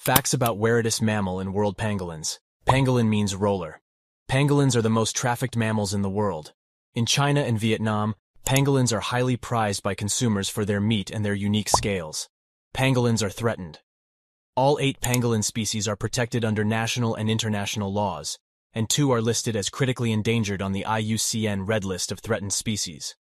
Facts about weirdest mammal in world pangolins. Pangolin means roller. Pangolins are the most trafficked mammals in the world. In China and Vietnam, pangolins are highly prized by consumers for their meat and their unique scales. Pangolins are threatened. All 8 pangolin species are protected under national and international laws, and 2 are listed as critically endangered on the IUCN Red List of Threatened Species.